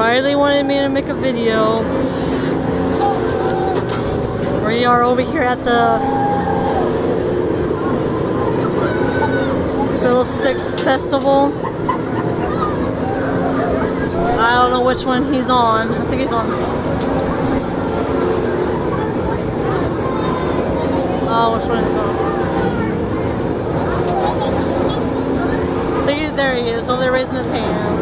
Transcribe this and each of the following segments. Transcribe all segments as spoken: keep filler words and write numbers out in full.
Riley wanted me to make a video. We are over here at the Fiddlestick Festival. I don't know which one he's on. I think he's on. Oh, which one is on? I think he's, there he is. Oh, they're raising his hands.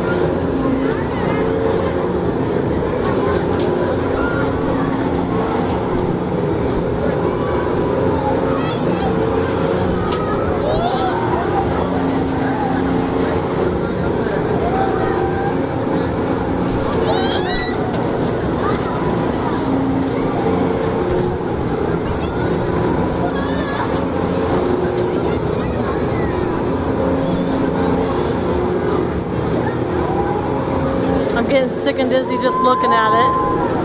I'm getting sick and dizzy just looking at it.